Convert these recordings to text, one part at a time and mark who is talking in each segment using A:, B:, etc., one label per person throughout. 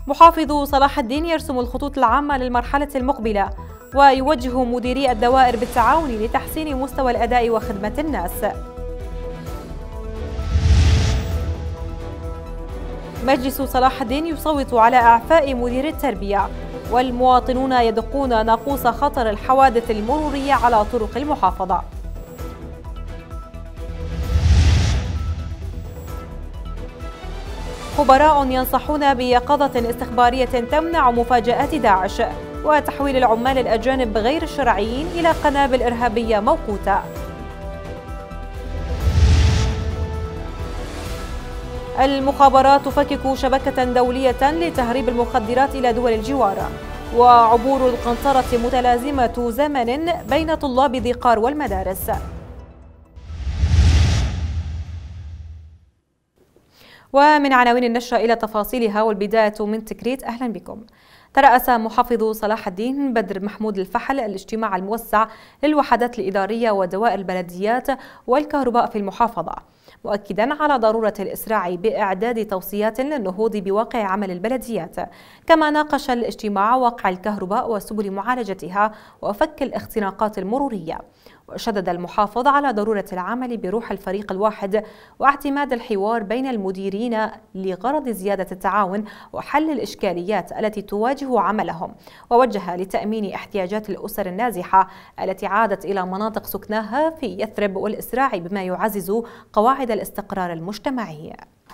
A: محافظ صلاح الدين يرسم الخطوط العامة للمرحلة المقبلة ويوجه مديري الدوائر بالتعاون لتحسين مستوى الأداء وخدمة الناس. مجلس صلاح الدين يصوت على إعفاء مدير التربية، والمواطنون يدقون ناقوس خطر الحوادث المرورية على طرق المحافظة. خبراء ينصحون بيقظة استخبارية تمنع مفاجآت داعش وتحويل العمال الأجانب غير الشرعيين إلى قنابل إرهابية موقوتة. المخابرات تفكك شبكة دولية لتهريب المخدرات إلى دول الجوار، وعبور القنطرة متلازمة زمن بين طلاب ذقار والمدارس. ومن عناوين النشرة إلى تفاصيلها، والبداية من تكريت. أهلا بكم. ترأس محافظ صلاح الدين بدر محمود الفحل الاجتماع الموسع للوحدات الإدارية ودوائر البلديات والكهرباء في المحافظة، مؤكدا على ضرورة الإسراع بإعداد توصيات للنهوض بواقع عمل البلديات. كما ناقش الاجتماع واقع الكهرباء وسبل معالجتها وفك الاختناقات المرورية. وشدد المحافظ على ضرورة العمل بروح الفريق الواحد واعتماد الحوار بين المديرين لغرض زيادة التعاون وحل الإشكاليات التي تواجه عملهم، ووجه لتأمين احتياجات الأسر النازحة التي عادت إلى مناطق سكناها في يثرب والإسراع بما يعزز قواعد الاستقرار المجتمعي.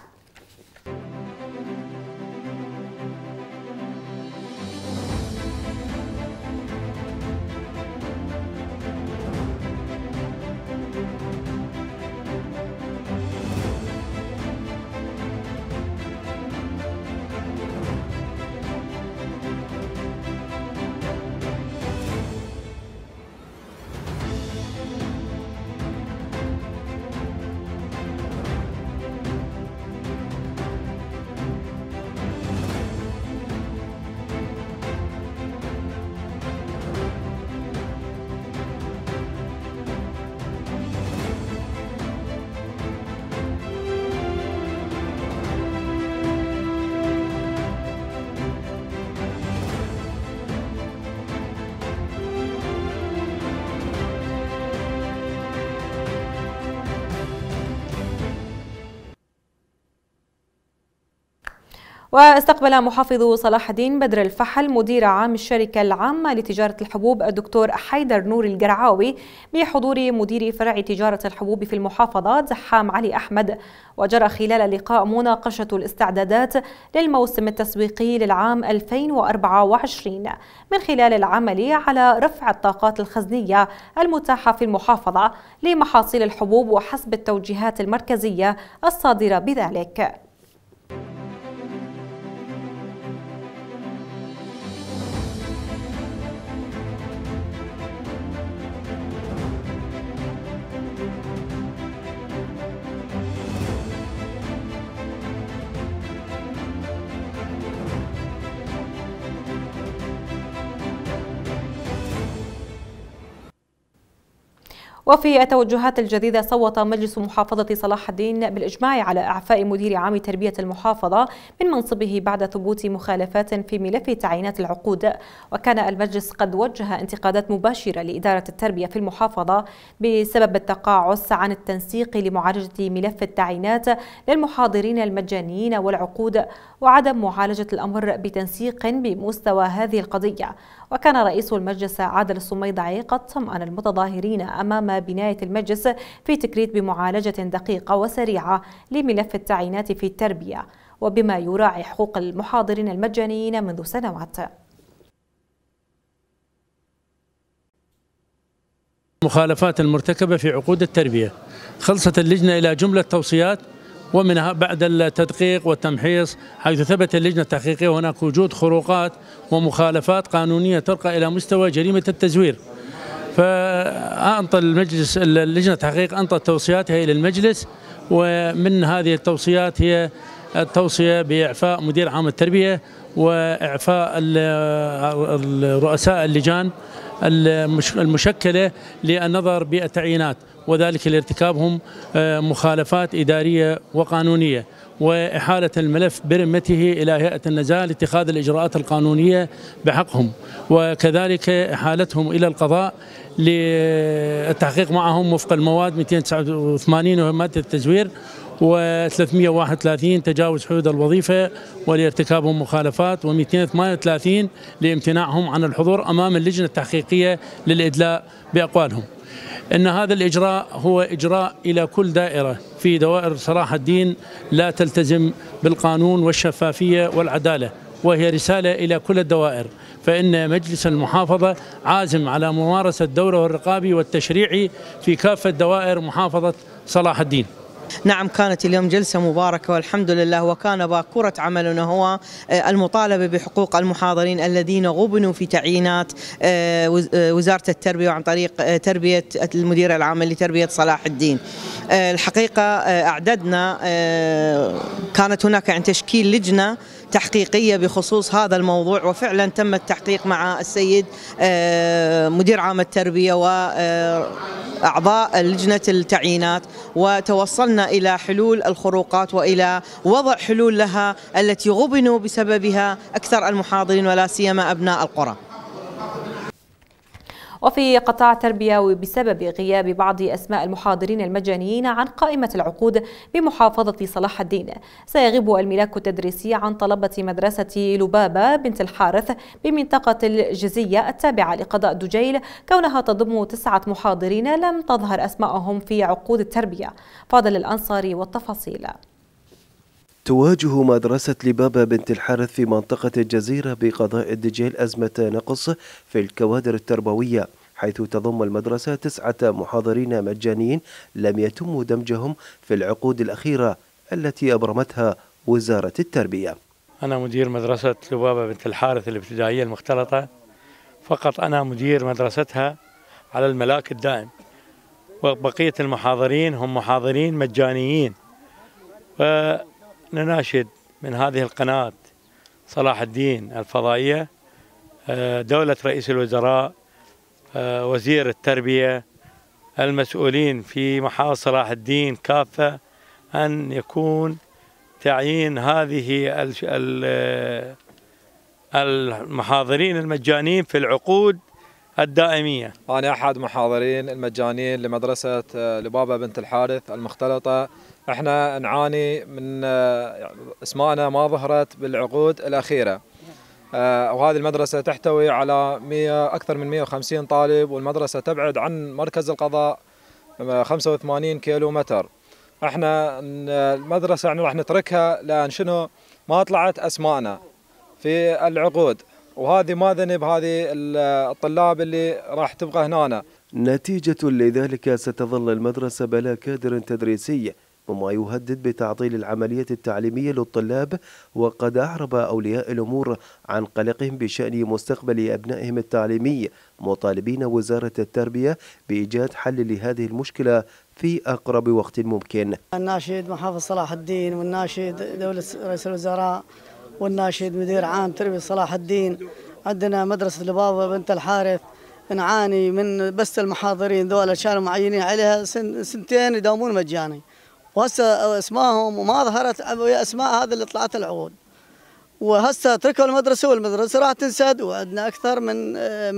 A: واستقبل محافظ صلاح الدين بدر الفحل مدير عام الشركة العامة لتجارة الحبوب الدكتور حيدر نور القرعاوي بحضور مدير فرع تجارة الحبوب في المحافظة زحام علي أحمد. وجرى خلال اللقاء مناقشة الاستعدادات للموسم التسويقي للعام 2024 من خلال العمل على رفع الطاقات الخزنية المتاحة في المحافظة لمحاصيل الحبوب وحسب التوجيهات المركزية الصادرة بذلك. وفي التوجهات الجديدة، صوت مجلس محافظة صلاح الدين بالإجماع على إعفاء مدير عام تربية المحافظة من منصبه بعد ثبوت مخالفات في ملف تعيينات العقود. وكان المجلس قد وجه انتقادات مباشرة لإدارة التربية في المحافظة بسبب التقاعس عن التنسيق لمعالجة ملف التعيينات للمحاضرين المجانيين والعقود وعدم معالجة الأمر بتنسيق بمستوى هذه القضية. وكان رئيس المجلس عادل الصميدعي قد طمأن المتظاهرين أمام بناية المجلس في تكريت بمعالجة دقيقة وسريعة لملف التعيينات في التربية وبما يراعي حقوق المحاضرين المجانيين منذ سنوات.
B: المخالفات المرتكبة في عقود التربية خلصت اللجنة إلى جملة توصيات، ومنها بعد التدقيق والتمحيص حيث ثبت اللجنة التحقيقية هناك وجود خروقات ومخالفات قانونية ترقى إلى مستوى جريمة التزوير. فأنطى المجلس اللجنة التحقيق أنطت توصياتها إلى المجلس، ومن هذه التوصيات هي التوصية بإعفاء مدير عام التربية وإعفاء رؤساء اللجان المشكلة للنظر بالتعيينات، وذلك لارتكابهم مخالفات إدارية وقانونية. وإحالة الملف برمته إلى هيئة النزاهة لاتخاذ الإجراءات القانونية بحقهم، وكذلك إحالتهم إلى القضاء للتحقيق معهم وفق المواد 289 وهي مادة التزوير و331 تجاوز حدود الوظيفة ولارتكابهم مخالفات، و238 لامتناعهم عن الحضور أمام اللجنة التحقيقية للإدلاء بأقوالهم. إن هذا الإجراء هو إجراء إلى كل دائرة في دوائر صلاح الدين لا تلتزم بالقانون والشفافية والعدالة، وهي رسالة إلى كل الدوائر، فإن مجلس المحافظة عازم على ممارسة دوره الرقابي والتشريعي في كافة دوائر محافظة صلاح الدين.
C: نعم، كانت اليوم جلسة مباركة والحمد لله، وكان باكورة عملنا هو المطالبة بحقوق المحاضرين الذين غبنوا في تعيينات وزارة التربية وعن طريق تربية المدير العام لتربية صلاح الدين. الحقيقة أعددنا، كانت هناك عن تشكيل لجنة تحقيقية بخصوص هذا الموضوع، وفعلا تم التحقيق مع السيد مدير عام التربية وأعضاء لجنة التعيينات، وتوصلنا إلى حلول الخروقات وإلى وضع حلول لها التي غبنوا بسببها أكثر المحاضرين ولا سيما أبناء القرى.
A: وفي قطاع التربية، وبسبب غياب بعض أسماء المحاضرين المجانيين عن قائمة العقود بمحافظة صلاح الدين، سيغيب الملاك التدريسي عن طلبة مدرسة لبابة بنت الحارث بمنطقة الجزية التابعة لقضاء دجيل، كونها تضم 9 محاضرين لم تظهر أسماءهم في عقود التربية. فاضل الأنصاري والتفاصيل.
D: تواجه مدرسة لبابة بنت الحارث في منطقة الجزيرة بقضاء الدجيل أزمة نقص في الكوادر التربوية، حيث تضم المدرسة 9 محاضرين مجانيين لم يتم دمجهم في العقود الأخيرة التي أبرمتها وزارة التربية.
B: أنا مدير مدرسة لبابة بنت الحارث الابتدائية المختلطة، فقط أنا مدير مدرستها على الملاك الدائم، وبقية المحاضرين هم محاضرين مجانيين. نناشد من هذه القناة صلاح الدين الفضائية دولة رئيس الوزراء، وزير التربية، المسؤولين في محافظة صلاح الدين كافة، أن يكون تعيين هذه المحاضرين المجانين في العقود الدائمية.
E: أنا أحد محاضرين المجانين لمدرسة لبابة بنت الحارث المختلطة. احنا نعاني من اسماءنا ما ظهرت بالعقود الأخيرة، وهذه المدرسة تحتوي على أكثر من 150 طالب، والمدرسة تبعد عن مركز القضاء 85 كيلو متر. احنا المدرسة راح نتركها لأن شنو ما طلعت أسماءنا في العقود، وهذه ما ذنب هذه الطلاب اللي راح تبقى هنا.
D: نتيجة لذلك ستظل المدرسة بلا كادر تدريسي، وما يهدد بتعطيل العملية التعليمية للطلاب. وقد أعرب أولياء الأمور عن قلقهم بشأن مستقبل أبنائهم التعليمي، مطالبين وزارة التربية بإيجاد حل لهذه المشكلة في أقرب وقت ممكن.
F: الناشد محافظ صلاح الدين، والناشد دولة رئيس الوزراء، والناشد مدير عام تربية صلاح الدين. عندنا مدرسة لبابة بنت الحارث نعاني من بس المحاضرين ذولا كانوا معينين عليها سنتين يداومون مجاني، وهسه اسمائهم وما ظهرت اسماء هذا اللي طلعت العقود، وهسه تركوا المدرسه والمدرسه راح تنسد، وعندنا اكثر من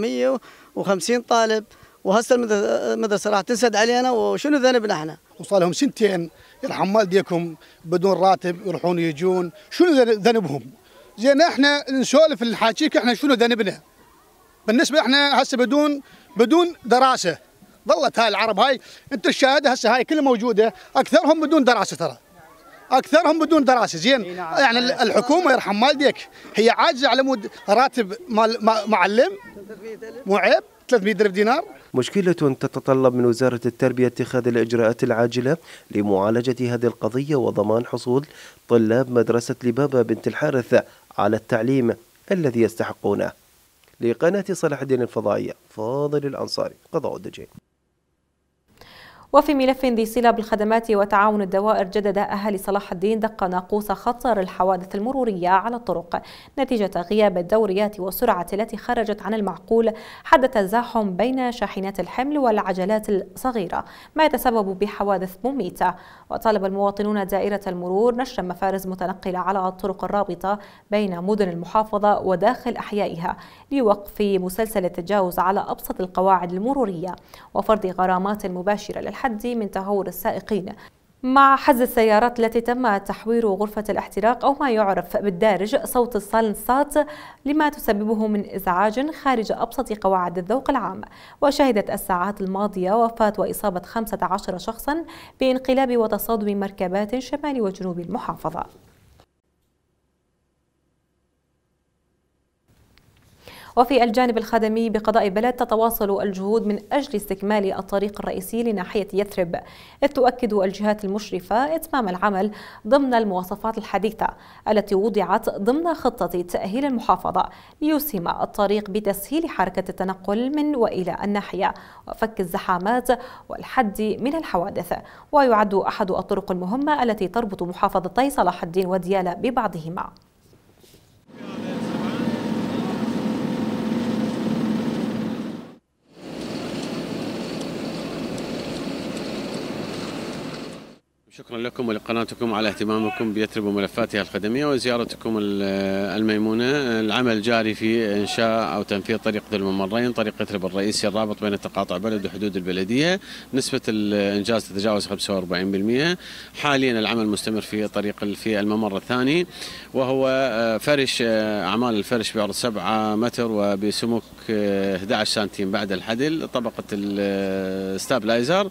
F: 150 طالب، وهسه المدرسه راح تنسد علينا، وشنو ذنبنا احنا؟
G: وصار لهم سنتين يرحم والديكم بدون راتب، يروحون يجون، شنو ذنبهم؟ زين احنا نسولف الحاكيك، احنا شنو ذنبنا؟ بالنسبه احنا هسه بدون دراسه، ظلت هاي العرب هاي انت الشهاده هسه هاي كلها موجوده، اكثرهم بدون دراسه، ترى اكثرهم بدون دراسه. زين يعني الحكومه يرحم والديك هي عاجزه على مود راتب معلم، مو عيب 300,000 دينار.
D: مشكلة تتطلب من وزارة التربية اتخاذ الإجراءات العاجلة لمعالجة هذه القضية وضمان حصول طلاب مدرسة لبابة بنت الحارث على التعليم الذي يستحقونه. لقناة صلاح الدين الفضائية، فاضل الأنصاري، قضاء الدجيل.
A: وفي ملف ذي صلة بالخدمات وتعاون الدوائر، جدد أهالي صلاح الدين دق ناقوس خطر الحوادث المرورية على الطرق نتيجة غياب الدوريات والسرعة التي خرجت عن المعقول، حدث تزاحم بين شاحنات الحمل والعجلات الصغيرة ما يتسبب بحوادث مميتة. وطالب المواطنون دائرة المرور نشر مفارز متنقلة على الطرق الرابطة بين مدن المحافظة وداخل أحيائها لوقف مسلسل التجاوز على أبسط القواعد المرورية وفرض غرامات مباشرة للحد من تهور السائقين، مع حجز السيارات التي تم تحوير غرفة الاحتراق أو ما يعرف بالدارج صوت الصالنسات لما تسببه من إزعاج خارج أبسط قواعد الذوق العام. وشهدت الساعات الماضية وفاة وإصابة 15 شخصا بانقلاب وتصادم مركبات شمال وجنوب المحافظة. وفي الجانب الخدمي بقضاء بلد، تتواصل الجهود من أجل استكمال الطريق الرئيسي لناحية يثرب، إذ تؤكد الجهات المشرفة إتمام العمل ضمن المواصفات الحديثة التي وضعت ضمن خطة تأهيل المحافظة ليسهم الطريق بتسهيل حركة التنقل من وإلى الناحية وفك الزحامات والحد من الحوادث. ويعد أحد الطرق المهمة التي تربط محافظتي صلاح الدين وديالى ببعضهما.
H: شكرا لكم ولقناتكم على اهتمامكم بيثرب وملفاتها الخدمية وزيارتكم الميمونة. العمل جاري في إنشاء أو تنفيذ طريق ذو الممرين، طريق يثرب الرئيسي الرابط بين تقاطع بلد وحدود البلدية. نسبة الإنجاز تتجاوز 45%. حاليا العمل مستمر في طريق في الممر الثاني، وهو فرش أعمال الفرش بعرض 7 متر وبسمك 11 سنتيم بعد الحدل، طبقة الستابلايزر.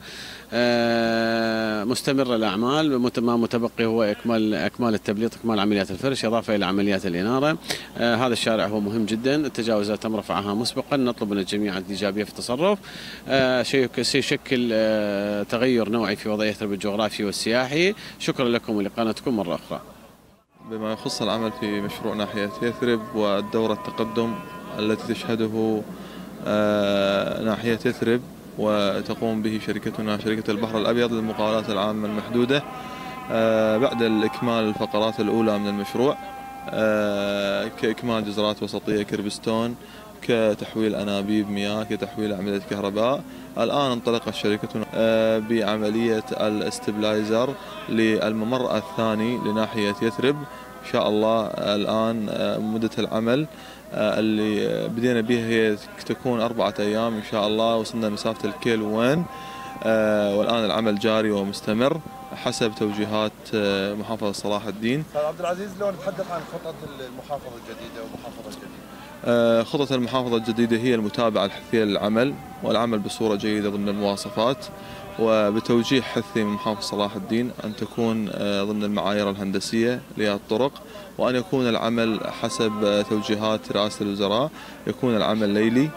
H: مستمر الأعمال، ما متبقي هو إكمال التبليط، إكمال عمليات الفرش إضافة إلى عمليات الإنارة. هذا الشارع هو مهم جدا، التجاوزات تم رفعها مسبقا، نطلب من الجميع الإيجابية في التصرف. سيشكل تغير نوعي في وضع يثرب الجغرافي والسياحي. شكرا لكم ولقناتكم مرة أخرى.
I: بما يخص العمل في مشروع ناحية يثرب والدورة التقدم التي تشهده ناحية يثرب وتقوم به شركتنا شركة البحر الأبيض للمقاولات العامة المحدودة، بعد الإكمال الفقرات الأولى من المشروع كإكمال جزرات وسطية كربستون، كتحويل أنابيب مياه، كتحويل أعمدة كهرباء. الآن انطلقت شركتنا بعملية الاستبلايزر للممر الثاني لناحية يثرب. إن شاء الله الآن مدة العمل اللي بدينا بها هي تكون 4 أيام إن شاء الله. وصلنا مسافة الكيلو وين، والآن العمل جاري ومستمر حسب توجيهات محافظة صلاح الدين.
J: عبد العزيز، لو نتحدث عن خطط المحافظة الجديدة ومحافظة الجديدة.
I: خطط المحافظة الجديدة هي المتابعة الحثية للعمل والعمل بصورة جيدة ضمن المواصفات، وبتوجيه حثي من محافظة صلاح الدين أن تكون ضمن المعايير الهندسية للطرق، وأن يكون العمل حسب توجيهات رئاسة الوزراء، يكون العمل ليلي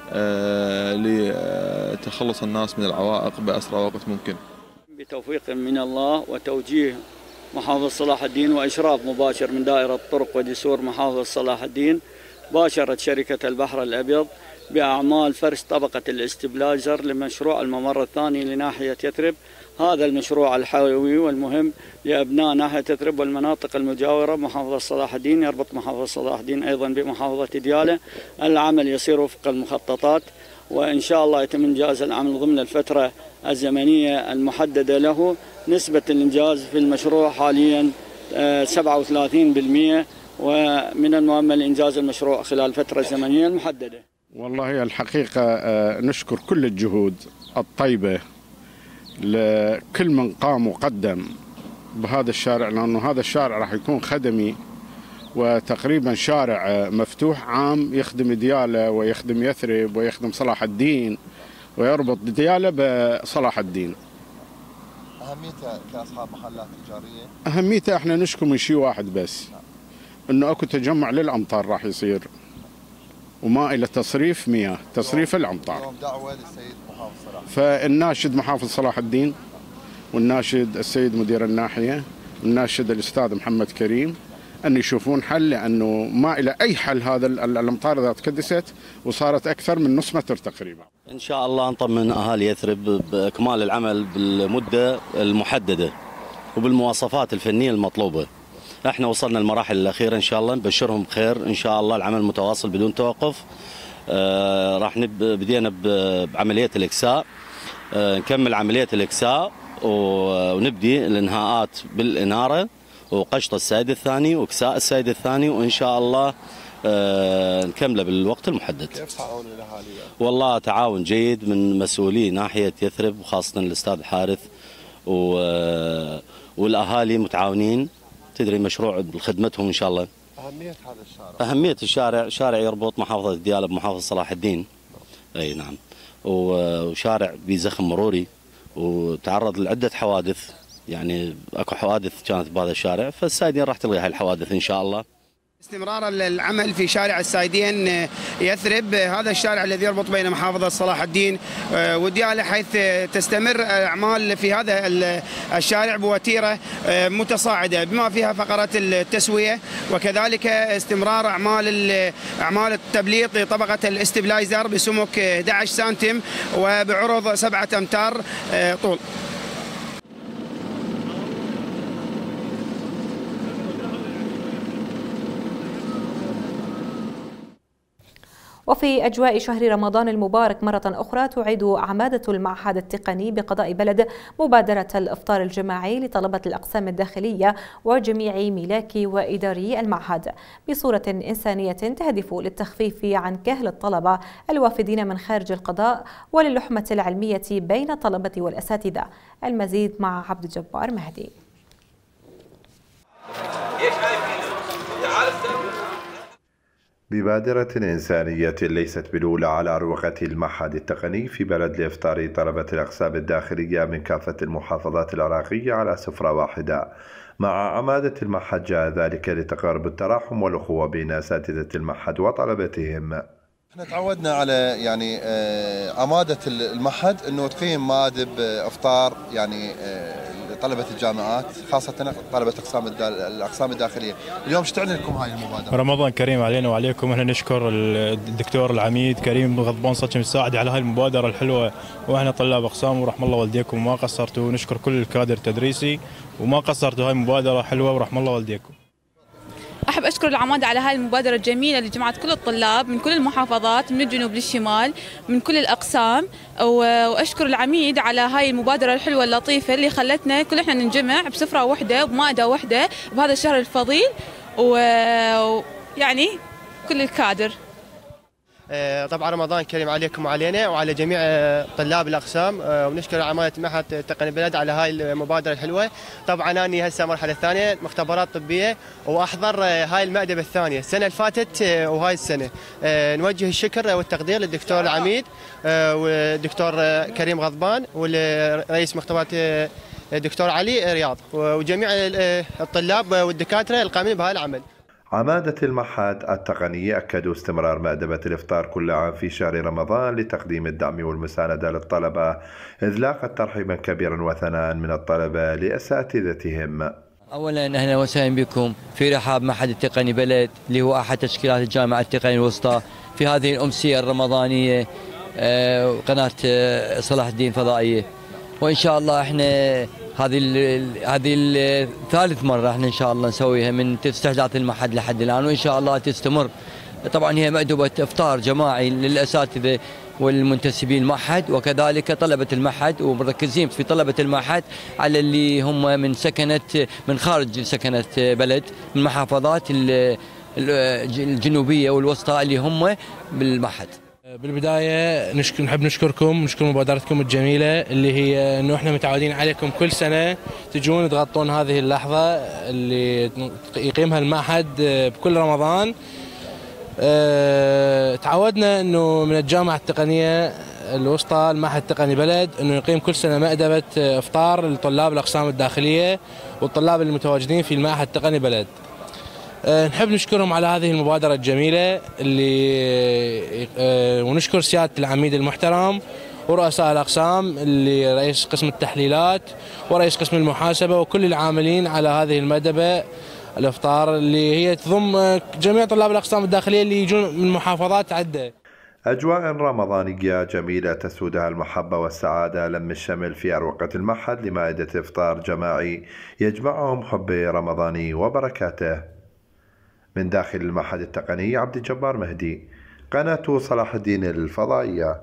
I: لتخلص الناس من العوائق بأسرع وقت ممكن.
K: بتوفيق من الله وتوجيه محافظة صلاح الدين وإشراف مباشر من دائرة الطرق ودسور محافظة صلاح الدين، باشرت شركة البحر الأبيض بأعمال فرش طبقة الاستبلايزر لمشروع الممر الثاني لناحية يثرب. هذا المشروع الحيوي والمهم لأبناء ناحية يثرب والمناطق المجاورة محافظة صلاح الدين، يربط محافظة صلاح الدين أيضا بمحافظة ديالى. العمل يسير وفق المخططات، وإن شاء الله يتم إنجاز العمل ضمن الفترة الزمنية المحددة له. نسبة الإنجاز في المشروع حاليا 37%، ومن المؤمل إنجاز المشروع خلال الفترة الزمنية المحددة.
L: والله الحقيقة نشكر كل الجهود الطيبة لكل من قام وقدم بهذا الشارع، لأنه هذا الشارع راح يكون خدمي وتقريبا شارع مفتوح عام يخدم ديالى ويخدم يثرب ويخدم صلاح الدين ويربط ديالى بصلاح الدين.
J: أهميته كأصحاب محلات تجارية؟
L: أهميته احنا نشكو من شيء واحد بس، انه اكو تجمع للامطار راح يصير وما الى تصريف مياه، تصريف الامطار.
J: اليوم دعوه للسيد محافظ صلاح،
L: فالناشد محافظ صلاح الدين والناشد السيد مدير الناحيه والناشد الاستاذ محمد كريم أن يشوفون حل، لأنه ما إلى أي حل. هذا الأمطار إذا تكدست وصارت أكثر من نص متر تقريبا.
M: إن شاء الله نطمن أهالي يثرب بإكمال العمل بالمدة المحددة وبالمواصفات الفنية المطلوبة. احنا وصلنا المراحل الأخيرة إن شاء الله، نبشرهم بخير إن شاء الله. العمل متواصل بدون توقف. راح بدينا بعملية الإكساء، نكمل عملية الإكساء ونبدي الإنهاءات بالإنارة وقشط السيد الثاني وإكساء السيد الثاني، وإن شاء الله نكمله بالوقت المحدد.
J: كيف تعاون الأهالي؟
M: والله تعاون جيد من مسؤولي ناحية يثرب وخاصة الأستاذ حارث والأهالي متعاونين. تدري مشروع بخدمتهم إن شاء الله.
J: أهمية هذا الشارع؟
M: أهمية الشارع، شارع يربط محافظة ديالى بمحافظة صلاح الدين. أي نعم. وشارع بزخم مروري وتعرض لعدة حوادث، يعني اكو حوادث كانت بهذا الشارع، فالسايدين راح تلغي هاي الحوادث ان شاء الله.
N: استمرار العمل في شارع السايدين يثرب، هذا الشارع الذي يربط بين محافظة صلاح الدين وديالى، حيث تستمر الأعمال في هذا الشارع بوتيرة متصاعدة بما فيها فقرات التسوية، وكذلك استمرار أعمال التبليط لطبقة الاستبلايزر بسمك 11 سنتيم وبعرض 7 أمتار طول.
A: وفي أجواء شهر رمضان المبارك مرة أخرى تعيد عمادة المعهد التقني بقضاء بلد مبادرة الإفطار الجماعي لطلبة الأقسام الداخلية وجميع ملاكي وإداري المعهد بصورة إنسانية تهدف للتخفيف عن كهل الطلبة الوافدين من خارج القضاء وللحمة العلمية بين الطلبة والأساتذة. المزيد مع عبد الجبار مهدي.
O: ببادرة إنسانية ليست بالأولى على أروقة المعهد التقني في بلد لإفطار طلبة الأقسام الداخلية من كافة المحافظات العراقية على سفرة واحدة. مع عمادة المعهد جاء ذلك لتقارب التراحم والأخوة بين أساتذة المعهد وطلبتهم.
J: احنا تعودنا على يعني عمادة المعهد انه تقيم مآدب افطار يعني لطلبة الجامعات خاصة طلبة الاقسام الداخلية. اليوم ايش تعني لكم هاي المبادرة؟
P: رمضان كريم علينا وعليكم. احنا نشكر الدكتور العميد كريم غضبان صدق مساعد على هاي المبادرة الحلوة، واحنا طلاب اقسام ورحم الله والديكم وما قصرتوا. نشكر كل الكادر التدريسي وما قصرتوا، هاي مبادرة حلوة ورحم الله والديكم.
Q: أحب أشكر العمادة على هذه المبادرة الجميلة اللي جمعت كل الطلاب من كل المحافظات من الجنوب للشمال من كل الأقسام، وأشكر العميد على هاي المبادرة الحلوة اللطيفة اللي خلتنا كل إحنا ننجمع بسفرة واحدة وبمائدة واحدة بهذا الشهر الفضيل، ويعني كل الكادر.
R: طبعا رمضان كريم عليكم وعلينا وعلى جميع طلاب الاقسام، ونشكر عماده معهد تقني البلد على هاي المبادره الحلوه. طبعا انا هسه المرحله الثانيه مختبرات طبيه واحضر هاي المأدبه الثانيه السنه اللي فاتت وهاي السنه. نوجه الشكر والتقدير للدكتور العميد والدكتور كريم غضبان ورئيس مختبرات الدكتور علي رياض وجميع الطلاب والدكاتره القائمين بهذا العمل.
O: عمادة المعهد التقني أكدوا استمرار مأدبة الإفطار كل عام في شهر رمضان لتقديم الدعم والمساندة للطلبة، إذ لاقت ترحيبا كبيرا وثناء من الطلبة لأساتذتهم.
S: أولا أهلا وسهلا بكم في رحاب معهد التقني بلد اللي هو أحد تشكيلات الجامعة التقنية الوسطى في هذه الأمسية الرمضانية قناة صلاح الدين فضائية. وإن شاء الله احنا هذه الثالث مرة احنا ان شاء الله نسويها من استحداث المعهد لحد الان، وان شاء الله تستمر. طبعا هي مأدبة افطار جماعي للاساتذة والمنتسبين المعهد وكذلك طلبة المعهد، ومركزين في طلبة المعهد على اللي هم من خارج سكنة بلد من المحافظات الجنوبية والوسطى اللي هم بالمعهد.
T: بالبداية نحب نشكركم، نشكر مبادرتكم الجميلة اللي هي انه احنا متعودين عليكم كل سنة تجون تغطون هذه اللحظة اللي يقيمها المعهد بكل رمضان. تعودنا انه من الجامعة التقنية الوسطى المعهد التقني بلد انه يقيم كل سنة مأدبة افطار لطلاب الاقسام الداخلية والطلاب المتواجدين في المعهد التقني بلد. نحب نشكرهم على هذه المبادرة الجميلة اللي ونشكر سيادة العميد المحترم ورؤساء الأقسام اللي رئيس قسم التحليلات ورئيس قسم المحاسبة وكل العاملين على هذه المأدبة الإفطار اللي هي تضم جميع طلاب الأقسام الداخلية اللي يجون من محافظات عدة.
O: أجواء رمضانية جميلة تسودها المحبة والسعادة، لم الشمل في أروقة المعهد لمائدة إفطار جماعي يجمعهم حب رمضاني وبركاته. من داخل المعهد التقني عبد الجبار مهدي، قناة صلاح الدين الفضائية.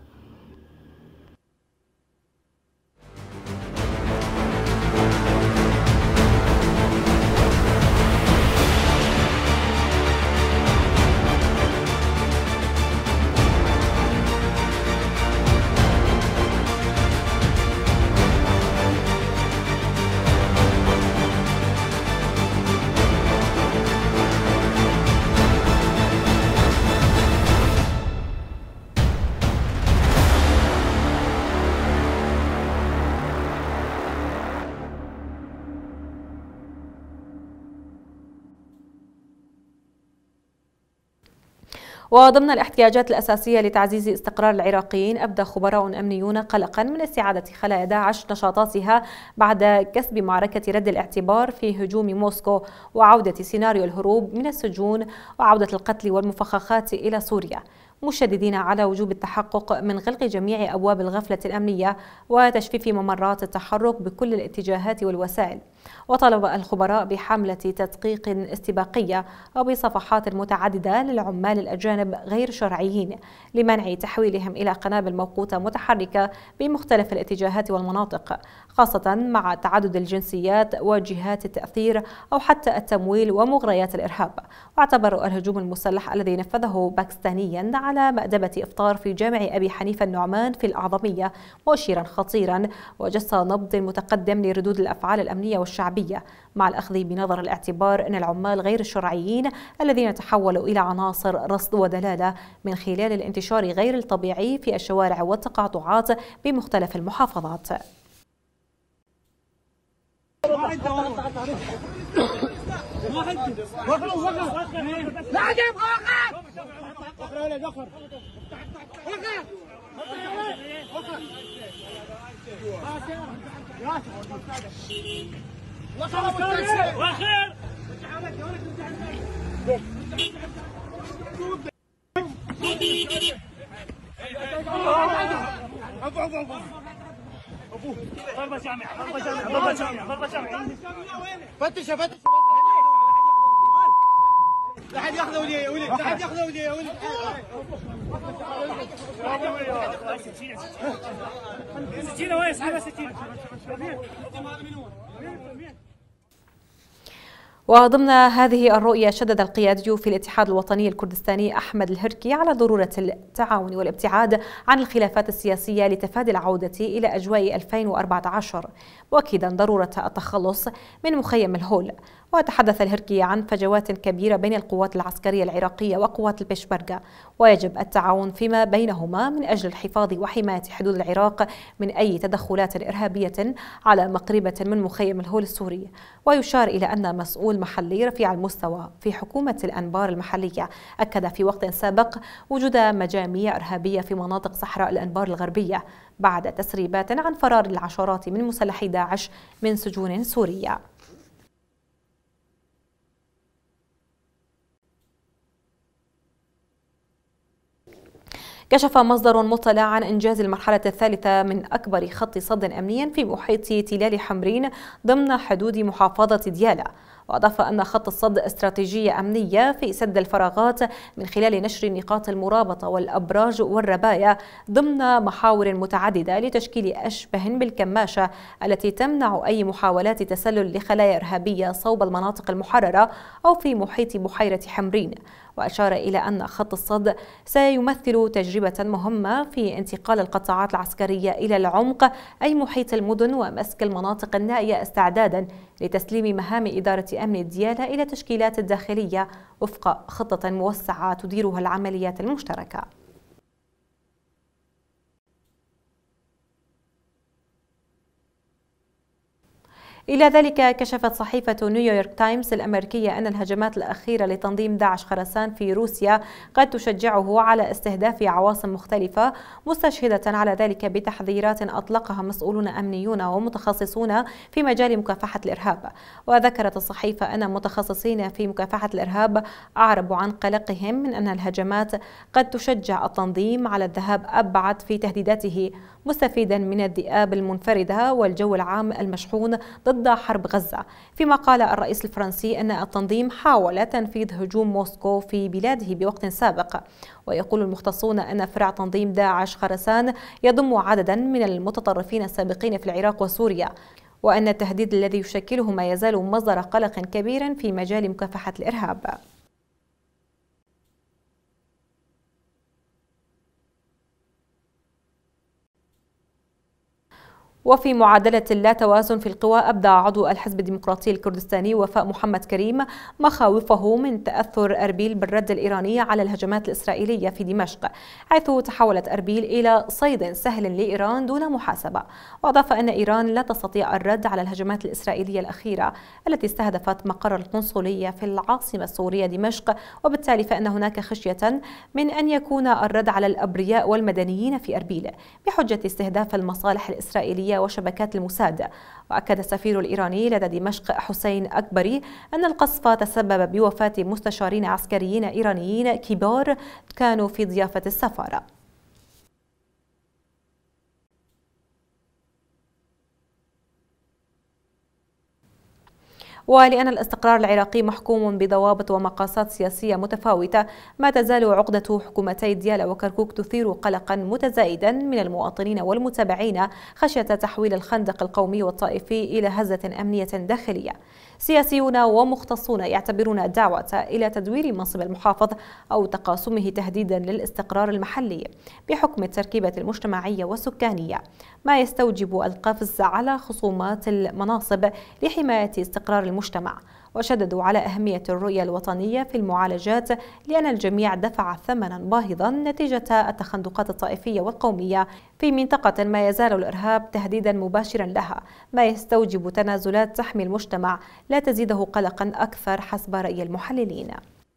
A: وضمن الاحتياجات الأساسية لتعزيز استقرار العراقيين، أبدى خبراء أمنيون قلقا من استعادة خلايا داعش نشاطاتها بعد كسب معركة رد الاعتبار في هجوم موسكو وعودة سيناريو الهروب من السجون وعودة القتل والمفخخات إلى سوريا، مشددين على وجوب التحقق من غلق جميع أبواب الغفلة الأمنية وتجفيف ممرات التحرك بكل الاتجاهات والوسائل. وطلب الخبراء بحملة تدقيق استباقية وبصفحات متعددة للعمال الأجانب غير شرعيين لمنع تحويلهم إلى قنابل موقوتة متحركة بمختلف الاتجاهات والمناطق، خاصة مع تعدد الجنسيات وجهات التأثير أو حتى التمويل ومغريات الإرهاب. واعتبر الهجوم المسلح الذي نفذه باكستانيا على مأدبة إفطار في جامع أبي حنيفة النعمان في الأعظمية مؤشرا خطيرا وجس نبض متقدم لردود الأفعال الأمنية والشعبية، مع الأخذ بنظر الاعتبار أن العمال غير الشرعيين الذين تحولوا إلى عناصر رصد ودلالة من خلال الانتشار غير الطبيعي في الشوارع والتقاطعات بمختلف المحافظات.
U: فتش لا حد ياخذه ولي يا ولد، لا حد ياخذه ولي يا ولد. سكينه وين اسحبها سكينه.
A: وضمن هذه الرؤية شدد القيادي في الاتحاد الوطني الكردستاني أحمد الهركي على ضرورة التعاون والابتعاد عن الخلافات السياسية لتفادي العودة إلى أجواء 2014، مؤكدا ضرورة التخلص من مخيم الهول. وتحدث الهركي عن فجوات كبيرة بين القوات العسكرية العراقية وقوات البيشمركة، ويجب التعاون فيما بينهما من أجل الحفاظ وحماية حدود العراق من أي تدخلات إرهابية على مقربة من مخيم الهول السوري. ويشار إلى أن مسؤول محلي رفيع المستوى في حكومة الأنبار المحلية أكد في وقت سابق وجود مجاميع إرهابية في مناطق صحراء الأنبار الغربية بعد تسريبات عن فرار العشرات من مسلحي داعش من سجون سورية. كشف مصدر مطلع عن إنجاز المرحلة الثالثة من أكبر خط صد أمنيا في محيط تلال حمرين ضمن حدود محافظة ديالى. وأضاف أن خط الصد استراتيجية أمنية في سد الفراغات من خلال نشر نقاط المرابطة والأبراج والرباية ضمن محاور متعددة لتشكيل أشبه بالكماشة التي تمنع أي محاولات تسلل لخلايا إرهابية صوب المناطق المحررة أو في محيط بحيرة حمرين. وأشار إلى أن خط الصد سيمثل تجربة مهمة في انتقال القطاعات العسكرية إلى العمق أي محيط المدن ومسك المناطق النائية استعدادا لتسليم مهام إدارة أمن ديالى إلى تشكيلات الداخلية وفق خطة موسعة تديرها العمليات المشتركة. إلى ذلك كشفت صحيفة نيويورك تايمز الأمريكية أن الهجمات الأخيرة لتنظيم داعش خراسان في روسيا قد تشجعه على استهداف عواصم مختلفة، مستشهدة على ذلك بتحذيرات أطلقها مسؤولون أمنيون ومتخصصون في مجال مكافحة الإرهاب. وذكرت الصحيفة أن متخصصين في مكافحة الإرهاب أعربوا عن قلقهم من أن الهجمات قد تشجع التنظيم على الذهاب أبعد في تهديداته، مستفيدا من الذئاب المنفردة والجو العام المشحون ضد حرب غزة. فيما قال الرئيس الفرنسي أن التنظيم حاول تنفيذ هجوم موسكو في بلاده بوقت سابق. ويقول المختصون أن فرع تنظيم داعش خراسان يضم عددا من المتطرفين السابقين في العراق وسوريا، وأن التهديد الذي يشكله ما يزال مصدر قلق كبير في مجال مكافحة الإرهاب. وفي معادلة لا توازن في القوى، أبدى عضو الحزب الديمقراطي الكردستاني وفاء محمد كريم مخاوفه من تأثر أربيل بالرد الإيراني على الهجمات الإسرائيلية في دمشق، حيث تحولت أربيل إلى صيد سهل لإيران دون محاسبة. وأضاف أن إيران لا تستطيع الرد على الهجمات الإسرائيلية الأخيرة التي استهدفت مقر القنصلية في العاصمة السورية دمشق، وبالتالي فإن هناك خشية من أن يكون الرد على الأبرياء والمدنيين في أربيل بحجة استهداف المصالح الإسرائيلية وشبكات الموساد. وأكد السفير الإيراني لدى دمشق حسين أكبري أن القصف تسبب بوفاة مستشارين عسكريين إيرانيين كبار كانوا في ضيافة السفارة. ولأن الاستقرار العراقي محكوم بضوابط ومقاسات سياسية متفاوتة، ما تزال عقدة حكومتي ديالا وكركوك تثير قلقا متزايدا من المواطنين والمتابعين خشية تحويل الخندق القومي والطائفي إلى هزة أمنية داخلية. سياسيون ومختصون يعتبرون الدعوة إلى تدوير منصب المحافظ أو تقاسمه تهديدا للاستقرار المحلي بحكم التركيبة المجتمعية والسكانية، ما يستوجب القفز على خصومات المناصب لحماية استقرار المجتمع. وشددوا على أهمية الرؤية الوطنية في المعالجات، لأن الجميع دفع ثمنا باهظا نتيجة التخندقات الطائفية والقومية في منطقة ما يزال الإرهاب تهديدا مباشرا لها، ما يستوجب تنازلات تحمي المجتمع لا تزيده قلقا أكثر حسب رأي المحللين.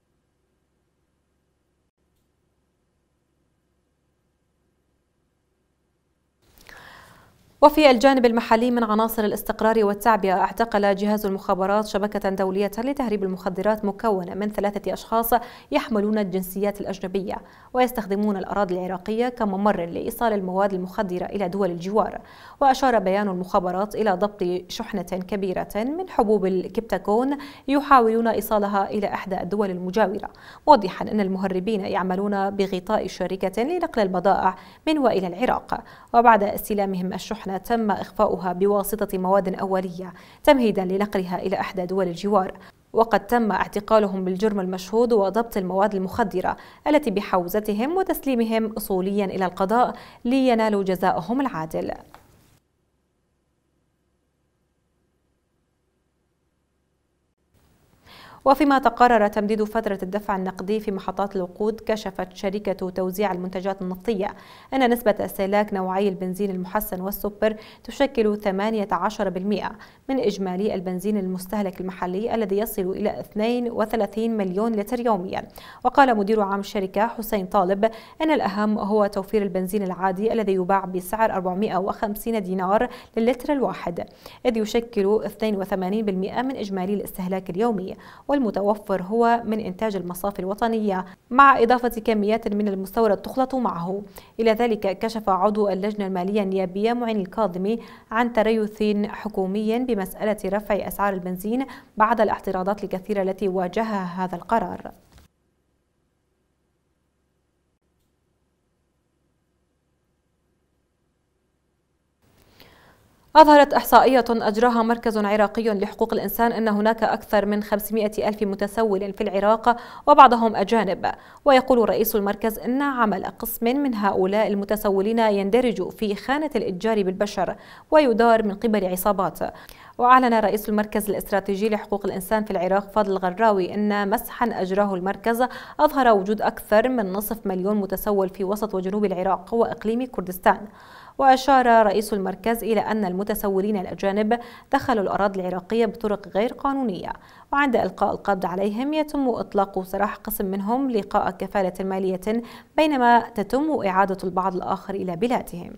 A: وفي الجانب المحلي من عناصر الاستقرار والتعبئة، اعتقل جهاز المخابرات شبكة دولية لتهريب المخدرات مكونة من 3 أشخاص يحملون الجنسيات الأجنبية ويستخدمون الأراضي العراقية كممر لإيصال المواد المخدرة إلى دول الجوار. وأشار بيان المخابرات إلى ضبط شحنة كبيرة من حبوب الكبتاكون يحاولون إيصالها إلى إحدى الدول المجاورة، موضحا أن المهربين يعملون بغطاء شركة لنقل البضائع من وإلى العراق. وبعد استلامهم الشحنة تم إخفاؤها بواسطة مواد أولية تمهيدا لنقلها إلى إحدى دول الجوار. وقد تم اعتقالهم بالجرم المشهود وضبط المواد المخدرة التي بحوزتهم وتسليمهم أصوليا إلى القضاء لينالوا جزاءهم العادل. وفيما تقرر تمديد فترة الدفع النقدي في محطات الوقود، كشفت شركة توزيع المنتجات النفطية أن نسبة استهلاك نوعي البنزين المحسن والسوبر تشكل 18% من إجمالي البنزين المستهلك المحلي الذي يصل إلى 32 مليون لتر يوميا. وقال مدير عام الشركة حسين طالب أن الأهم هو توفير البنزين العادي الذي يباع بسعر 450 دينار للتر الواحد، إذ يشكل 82% من إجمالي الاستهلاك اليومي، والمتوفر هو من إنتاج المصافي الوطنية مع إضافة كميات من المستورد تخلط معه. إلى ذلك كشف عضو اللجنة المالية النيابية معين الكاظمي عن تريث حكومي بمسألة رفع أسعار البنزين بعد الاعتراضات الكثيرة التي واجهها هذا القرار. أظهرت إحصائية أجراها مركز عراقي لحقوق الإنسان أن هناك أكثر من 500 ألف متسول في العراق وبعضهم أجانب. ويقول رئيس المركز أن عمل قسم من هؤلاء المتسولين يندرج في خانة الإتجار بالبشر ويدار من قبل عصابات. وأعلن رئيس المركز الاستراتيجي لحقوق الإنسان في العراق فاضل الغراوي أن مسحا أجراه المركز أظهر وجود أكثر من نصف مليون متسول في وسط وجنوب العراق وإقليم كردستان. وأشار رئيس المركز إلى أن المتسولين الأجانب دخلوا الأراضي العراقية بطرق غير قانونية، وعند إلقاء القبض عليهم يتم إطلاق سراح قسم منهم لقاء كفالة مالية، بينما تتم إعادة البعض الآخر إلى بلادهم.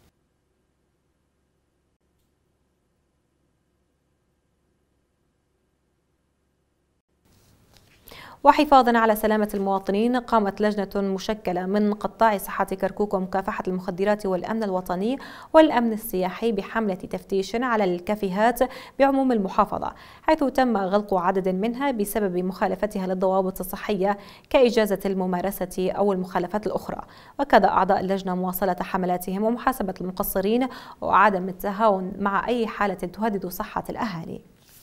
A: وحفاظا على سلامة المواطنين، قامت لجنة مشكلة من قطاع صحة كركوك ومكافحة المخدرات والأمن الوطني والأمن السياحي بحملة تفتيش على الكافيهات بعموم المحافظة، حيث تم غلق عدد منها بسبب مخالفتها للضوابط الصحية كإجازة الممارسة أو المخالفات الأخرى. وكذا أعضاء اللجنة مواصلة حملاتهم ومحاسبة المقصرين وعدم التهاون مع أي حالة تهدد صحة الأهالي.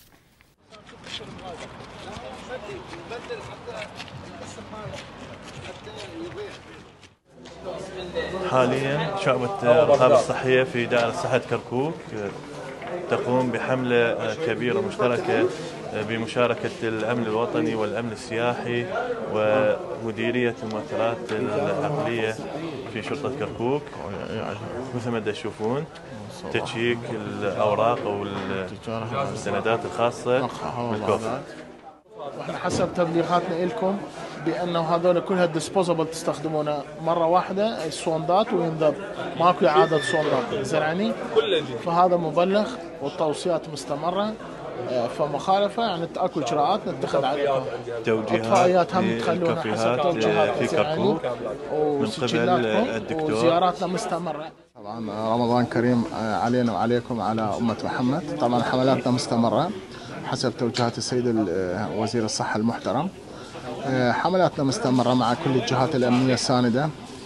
C: حاليا شعبة الرقابة الصحية في دائرة صحة كركوك تقوم بحملة كبيرة مشتركة بمشاركة الأمن الوطني والأمن السياحي ومديرية المؤثرات العقلية في شرطة كركوك، مثل ما تشوفون تشيك الأوراق أو السندات الخاصة بالكوفيد.
V: واحنا حسب تبليغاتنا لكم بانه هذول كلها ديسبوزبل تستخدمونه مره واحده، الصوندات وينذب، ماكو اعاده صوندات زرعني، فهذا مبلغ والتوصيات مستمره، فمخالفه يعني اكو اجراءات نتخذ عليها توجيهات هم تخلونا حسب توجيهات
C: في كركوك من قبل الدكتور،
V: وزياراتنا مستمره.
W: طبعا رمضان كريم علينا وعليكم وعلى امه محمد. طبعا حملاتنا مستمره حسب توجيهات السيد وزير الصحة المحترم. حملاتنا مستمرة مع كل الجهات الأمنية الساندة،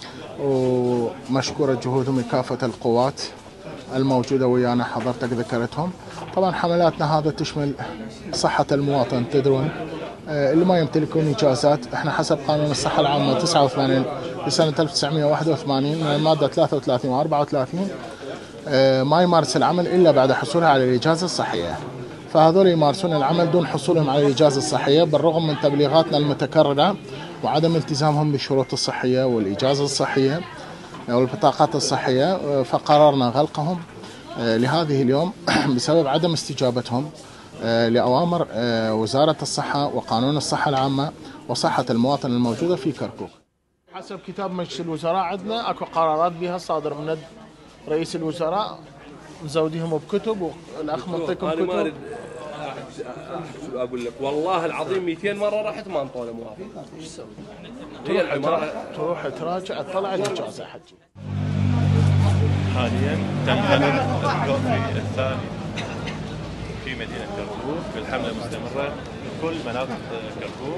W: ومشكورة جهودهم لكافة القوات الموجودة ويانا، حضرتك ذكرتهم. طبعا حملاتنا هذا تشمل صحة المواطن. تدرون اللي ما يمتلكون إجازات، احنا حسب قانون الصحة العامة 89 لسنة 1981 من المادة 33 و 34 ما يمارس العمل إلا بعد حصوله على الإجازة الصحية، فهذول يمارسون العمل دون حصولهم على الإجازة الصحية بالرغم من تبليغاتنا المتكررة وعدم التزامهم بالشروط الصحية والإجازة الصحية والبطاقات الصحية. فقررنا غلقهم لهذه اليوم بسبب عدم استجابتهم لأوامر وزارة الصحة وقانون الصحة العامة وصحة المواطن الموجودة في كركوك.
V: حسب كتاب مجلس الوزراء عندنا اكو قرارات بها صادر من رئيس الوزراء، مزوديهم بكتب، والاخ منطيكم كتب.
X: انا ما اريد اقول لك والله العظيم 200 مره رحت ما انطوني موافقه. ايش اسوي؟
V: تروح تراجع تطلع الاجازه حجي.
C: حاليا تنقل الكوفي الثاني في مدينه كركوك، الحمله مستمره في كل مناطق كركوك.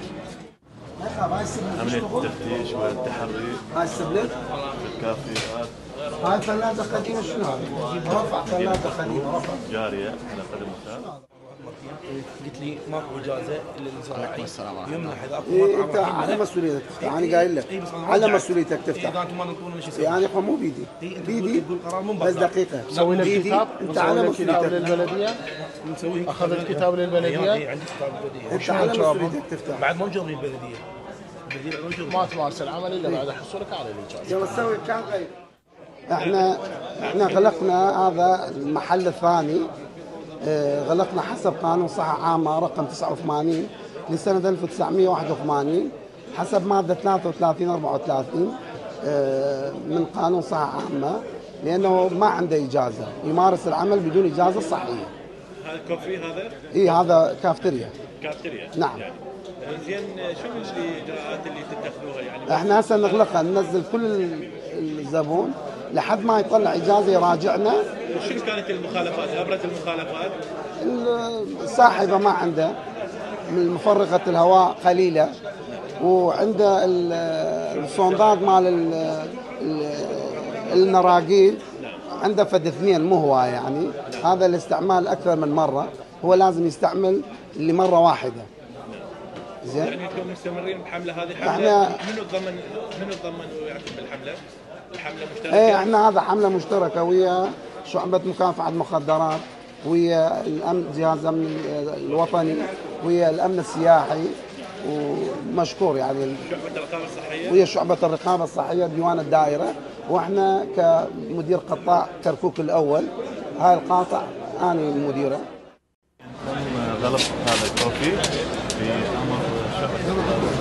C: عمليه التفتيش والتحري في الكافيات.
Y: هاي ثلاجة قديمة شنو هذا؟ رفع ثلاجة قديمة رفع
C: جارية على قدم وساق.
X: قلت لي ماكو اجازة الا الزراعي يمنح اذا اكو
Y: مطعم. انت على مسؤوليتك تفتح، انا قايل لك على مسؤوليتك تفتح.
X: اذا انتم ما تنطونا شو اسوي؟
Y: يعني مو بيدي بيدي بس دقيقة
V: نسوي لك كتاب،
Y: انت على مسؤوليتك
V: للبلدية،
X: نسوي
V: اخذت كتاب للبلدية.
X: اي عندي كتاب للبلدية.
Y: انت على مسؤوليتك تفتح.
X: بعد ما مجربين البلدية.
V: ما تمارس العمل الا بعد حصولك على الاجازة.
Y: يلا سوي كان غير. احنا غلقنا هذا المحل الثاني، غلقنا حسب قانون صحة عامة رقم 89 لسنة 1981 حسب مادة 33 34 من قانون صحة عامة، لأنه ما عنده إجازة، يمارس العمل بدون إجازة صحية.
C: هذا كوفي هذا؟
Y: إيه هذا كافتيريا.
C: كافتيريا؟
Y: نعم.
C: يعني. زين شنو الإجراءات اللي تتخذوها يعني؟
Y: احنا هسه نغلقها، ننزل كل الزبون لحد ما يطلع إجازة يراجعنا.
C: شنو كانت المخالفات؟ أبرز المخالفات؟
Y: الساحبة ما عنده، من مفرغة الهواء قليلة، وعنده الصوندات مال النراقيل عنده فد اثنين مو هواية يعني، هذا الاستعمال أكثر من مرة، هو لازم يستعمل لمرة واحدة.
C: زين؟ يعني انتم مستمرين بحملة هذه حملة
Y: احنا
C: منو ضمن وياكم بالحملة؟ الحملة مشتركة؟
Y: ايه احنا هذا حملة مشتركة ويا شعبة مكافحة المخدرات ويا الامن، جهاز الامن الوطني، ويا الامن السياحي، ومشكور يعني ويا شعبة الرقابة الصحية ديوان الدائرة. واحنا كمدير قطاع كركوك الاول هاي القاطع انا المديره.
C: غلط هذا الكوفي في امر شعبة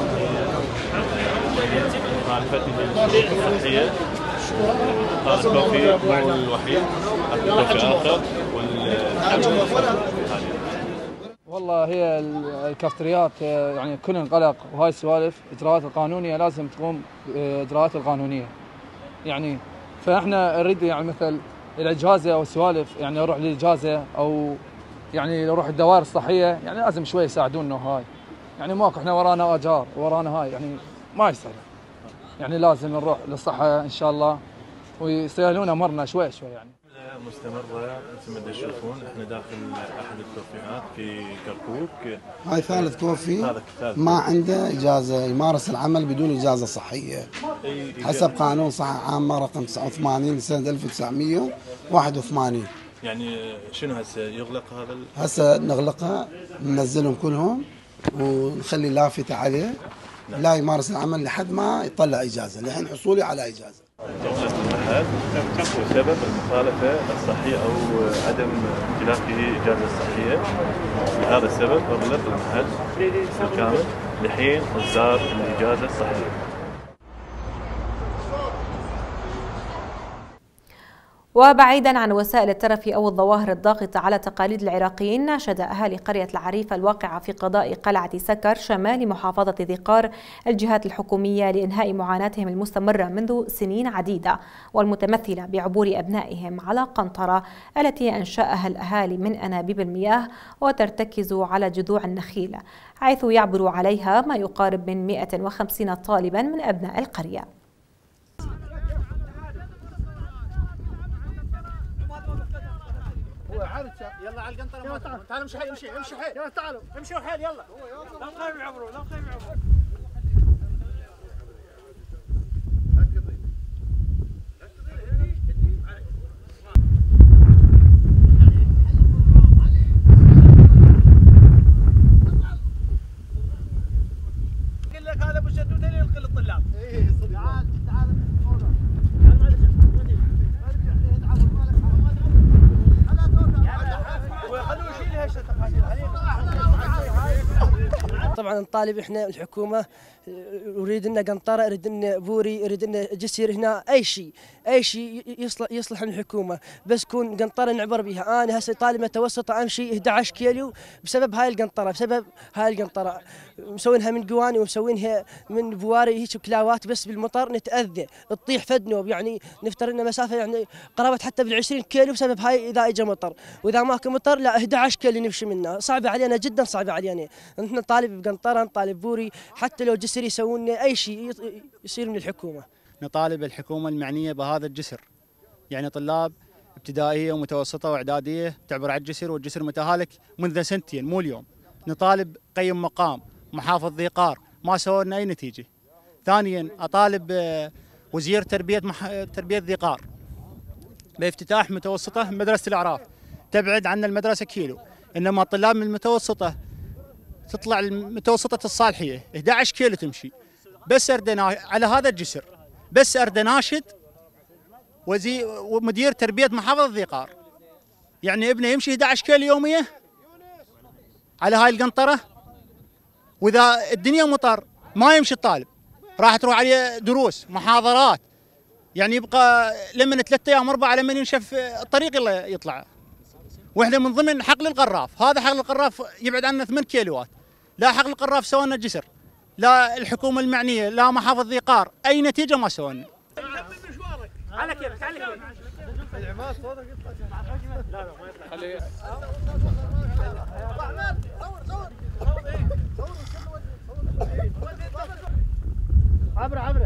C: معرفتي بالشروط الصحية. هذا الكوفي مو الوحيد، هذا كوفي اخر
B: والله هي الكافتريات يعني كل انغلق، وهاي السوالف اجراءات القانونيه لازم تقوم باجراءات القانونيه يعني. فاحنا نريد يعني مثل الاجازه او السوالف، يعني اروح للاجازه او يعني اروح الدوائر الصحيه، يعني لازم شوي يساعدونا. هاي يعني ماكو، احنا ورانا اجار ورانا هاي يعني ما يصير، يعني لازم نروح للصحه ان شاء الله ويسهلون امرنا شوي شوي يعني.
C: مستمرة مثل ما تشوفون احنا داخل احد الكوفيهات في كركوك.
Y: هاي ثالث كوفي ما عنده اجازه يمارس العمل بدون اجازه صحيه حسب قانون صحه عامه رقم 89 لسنه 1981.
C: يعني شنو هسه يغلق هذا
Y: هسه نغلقه، ننزلهم كلهم ونخلي لافته عليه لا يمارس العمل لحد ما يطلع اجازه، لحين حصولي على اجازه.
C: تغلق المحل بسبب المخالفة الصحية أو عدم امتلاكه إجازة صحية. لهذا السبب أغلق المحل بالكامل لحين إصدار الإجازة الصحية.
A: وبعيدا عن وسائل الترف أو الظواهر الضاغطة على تقاليد العراقيين، ناشد أهالي قرية العريفة الواقعة في قضاء قلعة سكر شمال محافظة ذي قار الجهات الحكومية لإنهاء معاناتهم المستمرة منذ سنين عديدة، والمتمثلة بعبور أبنائهم على قنطرة التي أنشأها الأهالي من أنابيب المياه وترتكز على جذوع النخيل، حيث يعبر عليها ما يقارب من 150 طالبا من أبناء القرية.
U: يلا على القنطره، تعالوا امشي حيل، امشي حيل، يلا تعالوا امشوا حيل، يلا لا نخاف يعبروا، لا نخاف يعبروا. قل لك هذا ابو شدوده اللي يلقي للطلاب. اي صدق. تعال
D: طبعا نطالب احنا الحكومه، نريد لنا قنطره، نريد لنا بوري، نريد لنا جسر هنا، اي شيء يصلح من الحكومه، بس كون قنطره نعبر بها. انا هسه طالب متوسطه امشي 11 كيلو بسبب هاي القنطره، بسبب هاي القنطره مسوينها من قواني ومسوينها من بواري هيك وكلاوات، بس بالمطر نتاذى، تطيح فدنوب، يعني نفترض لنا مسافه يعني قرابه حتى بال20 كيلو بسبب هاي اذا اجى مطر، واذا ماكو مطر لا 11 كيلو نمشي منها، صعبه علينا جدا، صعبه علينا. نحن نطالب بقنطره، نطالب بوري، حتى لو جسر يسوون اي شيء يصير من الحكومه.
E: نطالب الحكومه المعنيه بهذا الجسر، يعني طلاب ابتدائيه ومتوسطه واعداديه تعبر على الجسر، والجسر متهالك منذ سنتين مو اليوم. نطالب قيم مقام محافظ ذي قار، ما سووا لنا اي نتيجه. ثانيا اطالب وزير تربيه ذي قار بافتتاح متوسطه مدرسه الاعراف، تبعد عن المدرسه كيلو، انما الطلاب من المتوسطه تطلع المتوسطه الصالحيه 11 كيلو تمشي، بس على هذا الجسر، بس ناشد ومدير تربيه محافظه ذي قار، يعني ابنه يمشي 11 كيلو يوميه على هاي القنطره، واذا الدنيا مطر ما يمشي الطالب، راح تروح عليه دروس محاضرات، يعني يبقى لمن 3 ايام 4 لمن ينشف الطريق يلا يطلع. واحنا من ضمن حقل القراف، هذا حقل القراف يبعد عنا 8 كيلوات، لا حقل القراف سوينا جسر، لا الحكومه المعنيه، لا محافظ ذي قار، اي نتيجه ما سوينا.
U: على كيفك، على كيفك. العماد صوتك يطلع. لا لا ما يطلع. خليه. عبره عبره.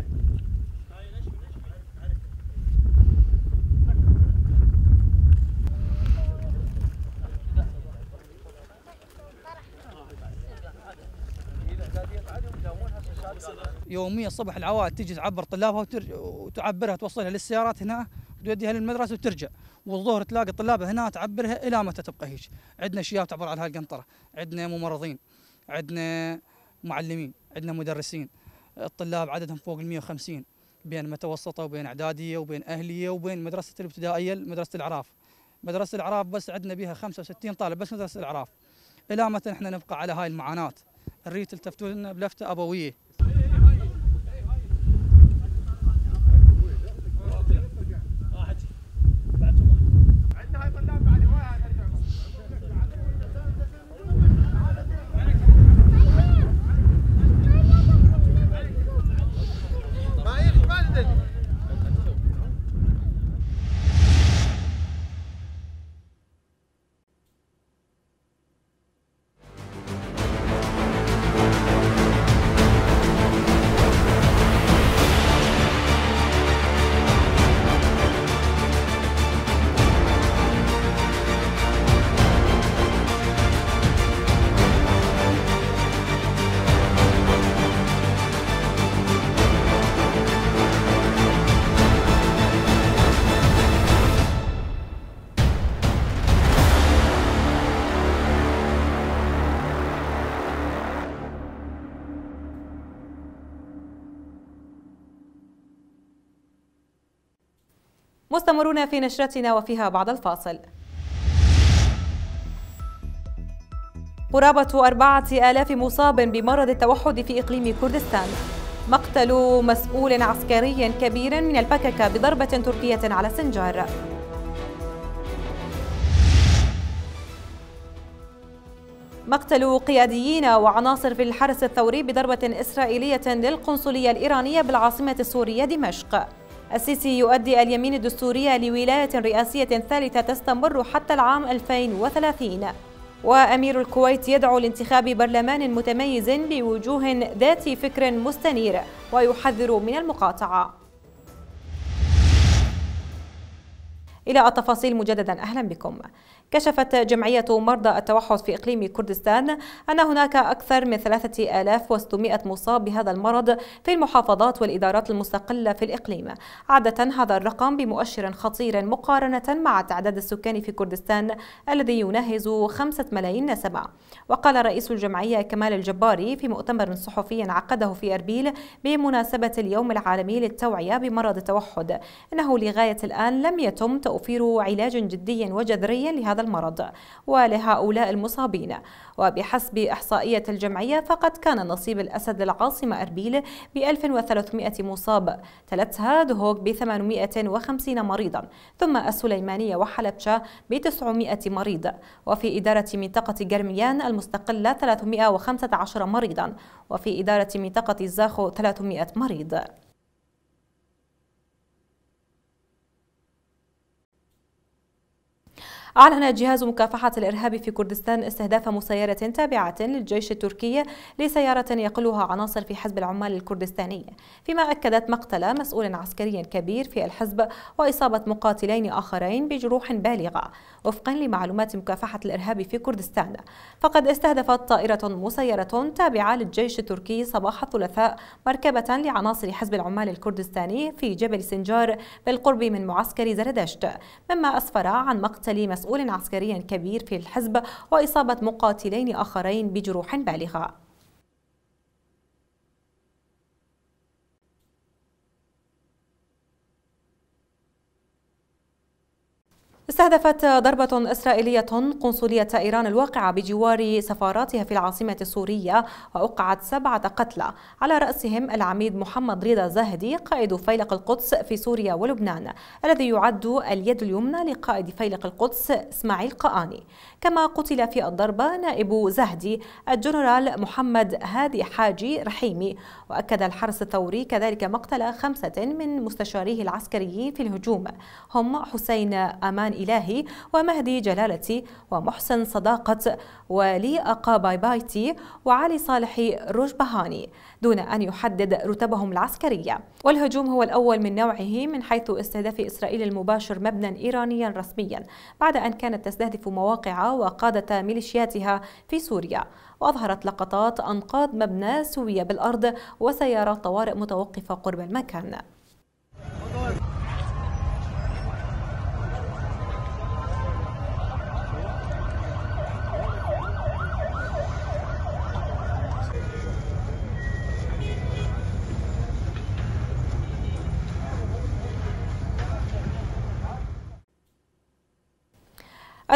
F: يوميا الصبح العوائل تجي تعبر طلابها وتعبرها توصلها للسيارات هنا توديها للمدرسة وترجع، والظهر تلاقي الطلاب هنا تعبرها إلى متى تبقى هيك. عندنا شياب تعبر على هالقنطرة، عندنا ممرضين، عندنا معلمين، عندنا مدرسين. الطلاب عددهم فوق ال 150 بين متوسطة وبين إعدادية وبين أهلية وبين مدرسة الابتدائية مدرسة الأعراف. مدرسة الأعراف بس عندنا بها 65 طالب بس مدرسة الأعراف. إلى متى نحن نبقى على هاي المعاناة؟ نريد تلتفتوا لنا بلفتة أبوية. مستمرون في نشرتنا وفيها بعد الفاصل. قرابة 4000 مصاب بمرض التوحد في إقليم كردستان. مقتل مسؤول عسكري كبير من البككة بضربة تركية على سنجار. مقتل قياديين وعناصر في الحرس الثوري بضربة إسرائيلية للقنصلية الإيرانية بالعاصمة السورية دمشق. السيسي يؤدي اليمين الدستورية لولاية رئاسية ثالثة تستمر حتى العام 2030. وأمير الكويت يدعو لانتخاب برلمان متميز بوجوه ذات فكر مستنير ويحذر من المقاطعة. إلى التفاصيل مجددا أهلا بكم. كشفت جمعية مرضى التوحد في إقليم كردستان أن هناك أكثر من 3600 مصاب بهذا المرض في المحافظات والإدارات المستقلة في الإقليم. عادة هذا الرقم بمؤشر خطير مقارنة مع تعداد السكان في كردستان الذي يناهز 5 ملايين نسمة. وقال رئيس الجمعية كمال الجباري في مؤتمر صحفي عقده في أربيل بمناسبة اليوم العالمي للتوعية بمرض التوحد إنه لغاية الآن لم يتم توفير علاج جدي وجذري لهذا المرض ولهؤلاء المصابين. وبحسب إحصائية الجمعية فقد كان نصيب الأسد للعاصمة أربيل ب 1300 مصاب، تلتها دهوك ب 850 مريضا، ثم السليمانية وحلبشة ب 900 مريض، وفي إدارة منطقة جرميان المستقلة 315 مريضا، وفي إدارة منطقة الزاخو 300 مريض. أعلن جهاز مكافحة الإرهاب في كردستان استهداف مسيرة تابعة للجيش التركي لسيارة يقلها عناصر في حزب العمال الكردستاني، فيما أكدت مقتل مسؤول عسكري كبير في الحزب وإصابة مقاتلين آخرين بجروح بالغة. وفقا لمعلومات مكافحة الإرهاب في كردستان فقد استهدفت طائرة مسيرة تابعة للجيش التركي صباح الثلاثاء مركبة لعناصر حزب العمال الكردستاني في جبل سنجار بالقرب من معسكر زردشت، مما أسفر عن مقتل مسؤول عسكري كبير في الحزب وإصابة مقاتلين آخرين بجروح بالغة. استهدفت ضربة إسرائيلية قنصلية إيران الواقعة بجوار سفاراتها في العاصمة السورية وأوقعت 7 قتلى على رأسهم العميد محمد رضا زاهدي قائد فيلق القدس في سوريا ولبنان الذي يعد اليد اليمنى لقائد فيلق القدس إسماعيل قآني. كما قتل في الضربة نائب زاهدي الجنرال محمد هادي حاجي رحيمي. وأكد الحرس الثوري كذلك مقتل 5 من مستشاريه العسكريين في الهجوم هم حسين أمان إلهي ومهدي جلالتي ومحسن صداقة ولي أقابايبايتي وعلي صالح رجبهاني دون أن يحدد رتبهم العسكرية. والهجوم هو الأول من نوعه من حيث استهداف إسرائيل المباشر مبنى إيرانيا رسميا بعد أن كانت تستهدف مواقع وقادة ميليشياتها في سوريا. وأظهرت لقطات أنقاض مبنى سوية بالأرض وسيارات طوارئ متوقفة قرب المكان.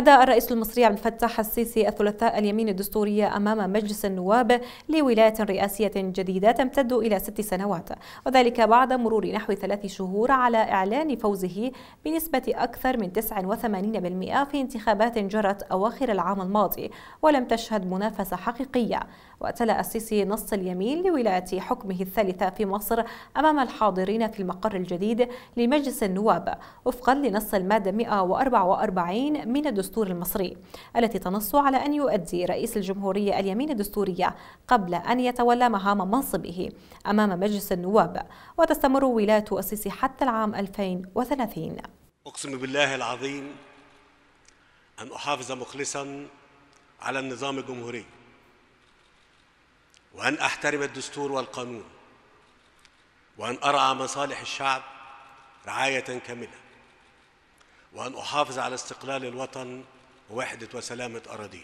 A: أدى الرئيس المصري عبد الفتاح السيسي الثلاثاء اليمين الدستورية أمام مجلس النواب لولاية رئاسية جديدة تمتد إلى 6 سنوات، وذلك بعد مرور نحو 3 شهور على إعلان فوزه بنسبة أكثر من 89% في انتخابات جرت أواخر العام الماضي ولم تشهد منافسة حقيقية. وتلا السيسي نص اليمين لولاية حكمه الثالثة في مصر أمام الحاضرين في المقر الجديد لمجلس النواب وفقا لنص المادة 144 من الدستور المصري، التي تنص على أن يؤدي رئيس الجمهورية اليمين الدستورية قبل أن يتولى مهام منصبه أمام مجلس النواب، وتستمر ولاية السيسي حتى العام 2030.
G: أقسم بالله العظيم أن أحافظ مخلصا على النظام الجمهوري، وأن أحترم الدستور والقانون، وأن أرعى مصالح الشعب رعاية كاملة، وأن أحافظ على استقلال الوطن ووحدة وسلامة أراضيه.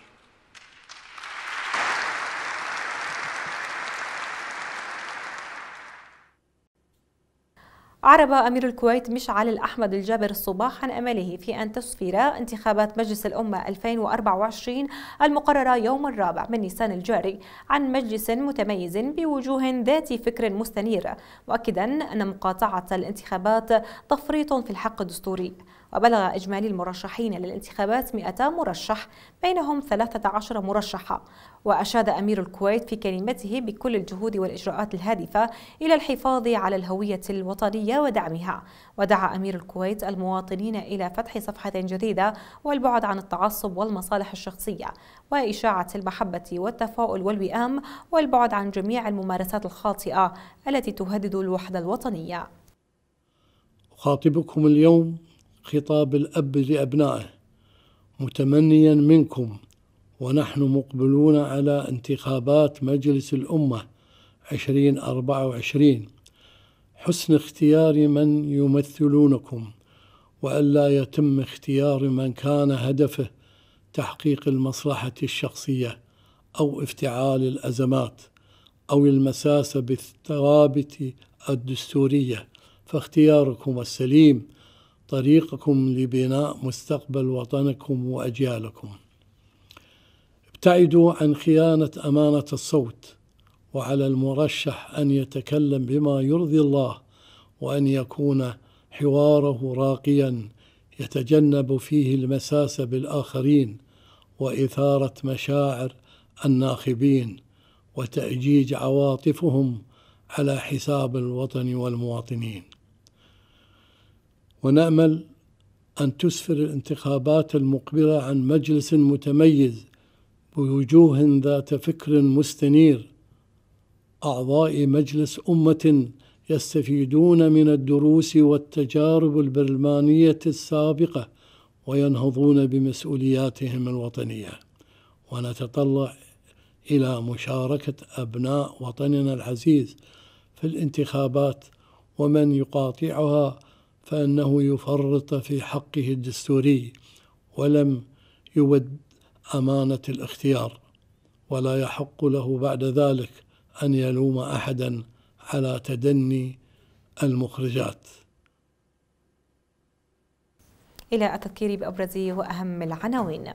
A: أعرب أمير الكويت مشعل الأحمد الجابر الصباح عن أمله في أن تسفر انتخابات مجلس الأمة 2024 المقررة يوم 4 من نيسان الجاري عن مجلس متميز بوجوه ذات فكر مستنير، مؤكدا أن مقاطعة الانتخابات تفريط في الحق الدستوري. وبلغ إجمالي المرشحين للانتخابات 100 مرشح بينهم 13 مرشحة. وأشاد أمير الكويت في كلمته بكل الجهود والإجراءات الهادفة إلى الحفاظ على الهوية الوطنية ودعمها. ودعا أمير الكويت المواطنين إلى فتح صفحة جديدة والبعد عن التعصب والمصالح الشخصية وإشاعة المحبة والتفاؤل والوئام والبعد عن جميع الممارسات الخاطئة التي تهدد الوحدة الوطنية.
H: أخاطبكم اليوم خطاب الأب لأبنائه متمنيا منكم ونحن مقبلون على انتخابات مجلس الأمة 2024 حسن اختيار من يمثلونكم، وألا يتم اختيار من كان هدفه تحقيق المصلحة الشخصية أو افتعال الأزمات أو المساس بالثوابت الدستورية، فاختياركم السليم طريقكم لبناء مستقبل وطنكم وأجيالكم. ابتعدوا عن خيانة أمانة الصوت، وعلى المرشح أن يتكلم بما يرضي الله وأن يكون حواره راقيا يتجنب فيه المساس بالآخرين وإثارة مشاعر الناخبين وتأجيج عواطفهم على حساب الوطن والمواطنين. ونأمل أن تسفر الانتخابات المقبلة عن مجلس متميز بوجوه ذات فكر مستنير، أعضاء مجلس أمة يستفيدون من الدروس والتجارب البرلمانية السابقة وينهضون بمسؤولياتهم الوطنية. ونتطلع إلى مشاركة أبناء وطننا العزيز في الانتخابات، ومن يقاطعها فإنه يفرط في حقه الدستوري ولم يود أمانة الاختيار، ولا يحق له بعد ذلك أن يلوم أحدا على تدني المخرجات.
A: إلى التذكير بأبرز وأهم العناوين.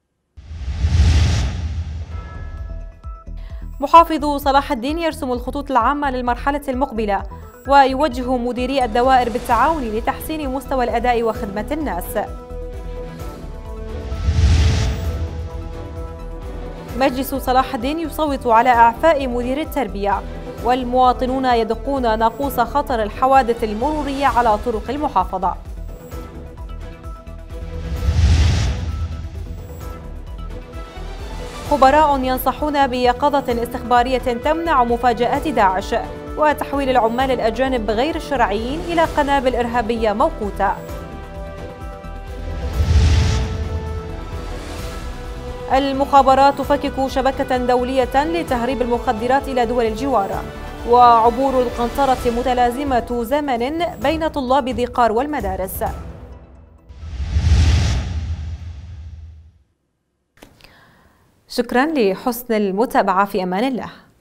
A: محافظ صلاح الدين يرسم الخطوط العامة للمرحلة المقبلة ويوجه مديري الدوائر بالتعاون لتحسين مستوى الأداء وخدمة الناس. مجلس صلاح الدين يصوت على إعفاء مدير التربية، والمواطنون يدقون ناقوس خطر الحوادث المرورية على طرق المحافظة. خبراء ينصحون بيقظة استخبارية تمنع مفاجآت داعش وتحويل العمال الأجانب غير الشرعيين إلى قنابل إرهابية موقوتة. المخابرات تفكك شبكة دولية لتهريب المخدرات إلى دول الجوار، وعبور القنطرة متلازمة زمن بين طلاب ذقار والمدارس. شكرا لحسن المتابعة، في أمان الله.